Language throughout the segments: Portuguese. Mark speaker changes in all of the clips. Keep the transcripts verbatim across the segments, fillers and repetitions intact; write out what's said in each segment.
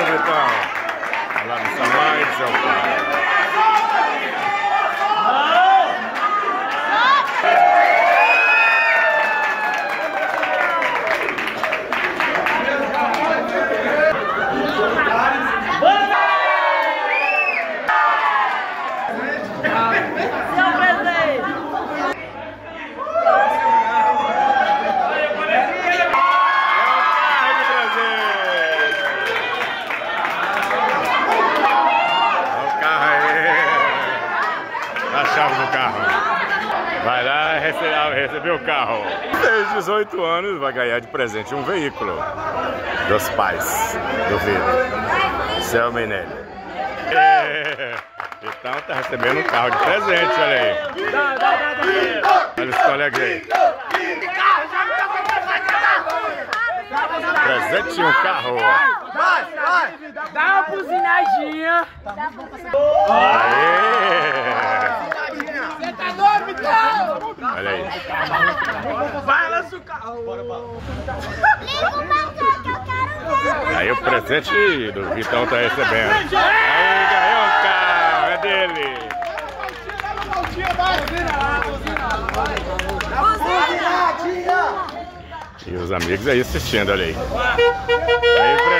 Speaker 1: do Vitão. Lá no Samai de São Paulo. Vai lá receber, receber o carro. Desde dezoito anos vai ganhar de presente um veículo dos pais do Vitor, Selma e Nelly. É. Então tá recebendo um carro de presente, olha aí. Olha os colegas aí. Presente e um carro.
Speaker 2: Vai, vai. Dá uma buzinadinha.
Speaker 1: Aê!
Speaker 2: Você tá doido, Vitão?
Speaker 1: Olha aí.
Speaker 2: Vai, lança o carro.
Speaker 1: Aí o presente do Vitão tá recebendo. Aí ganhou um carro, é dele. E os amigos aí assistindo, olha aí. Aí o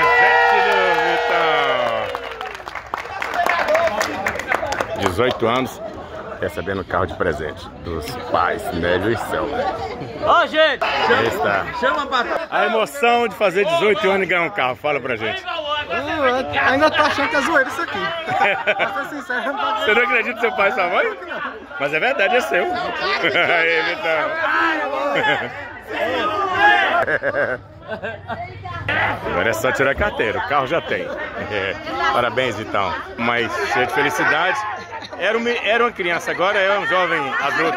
Speaker 1: presente do Vitão. dezoito anos, recebendo o carro de presente dos pais, Nélio e Selma.
Speaker 2: Ó, gente!
Speaker 1: Aí está.
Speaker 2: Chama pra...
Speaker 1: A emoção de fazer dezoito anos e ganhar um carro, fala pra gente.
Speaker 3: Eu ainda tô achando que é zoeira isso aqui. Pra ser sincero, não pode...
Speaker 1: Você não acredita no seu pai e sua mãe? Mas é verdade, é seu. Aí, Vitão. Agora é só tirar a carteira, o carro já tem. É. Parabéns, Vitão. Mas cheio de felicidade. Era, um, era uma criança, agora é um jovem adulto.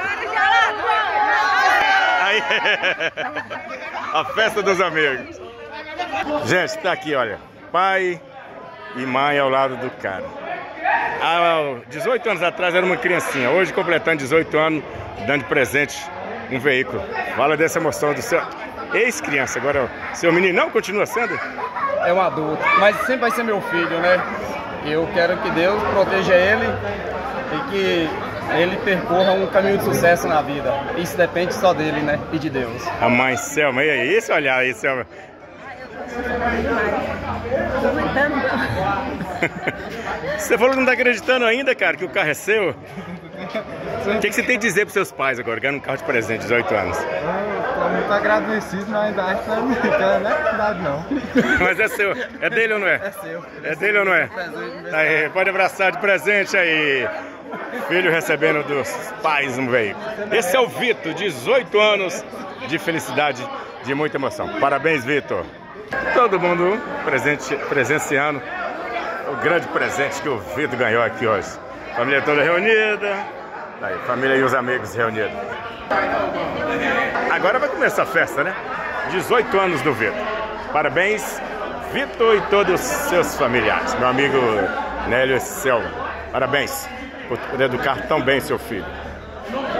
Speaker 1: Aí, a festa dos amigos. Gente, tá aqui, olha. Pai e mãe ao lado do cara. Há dezoito anos atrás era uma criancinha. Hoje, completando dezoito anos, dando de presente um veículo. Fala dessa emoção do seu ex-criança. Agora, seu menino não continua sendo?
Speaker 3: É um adulto, mas sempre vai ser meu filho, né? Eu quero que Deus proteja ele e que ele percorra um caminho de sucesso na vida. Isso depende só dele, né? E de Deus.
Speaker 1: A mãe Selma, e aí? Esse olhar aí, Selma. Você falou que não tá acreditando ainda, cara, que o carro é seu? O que, que você tem a dizer pros seus pais agora, ganhando um carro de presente, dezoito anos?
Speaker 3: Estou muito agradecido, mas acho que não é verdade, não.
Speaker 1: Mas é seu. É dele ou não é?
Speaker 3: É seu.
Speaker 1: É dele ou não é? Aí, pode abraçar de presente aí. Filho recebendo dos pais um veículo. Esse é o Vitor, dezoito anos de felicidade, de muita emoção. Parabéns, Vitor. Todo mundo presente, presenciando o grande presente que o Vitor ganhou aqui hoje. Família toda reunida. Aí, família e os amigos reunidos. Agora vai começar a festa, né? dezoito anos do Vitor. Parabéns, Vitor e todos os seus familiares. Meu amigo Nélio e Selma. Parabéns por educar tão bem seu filho.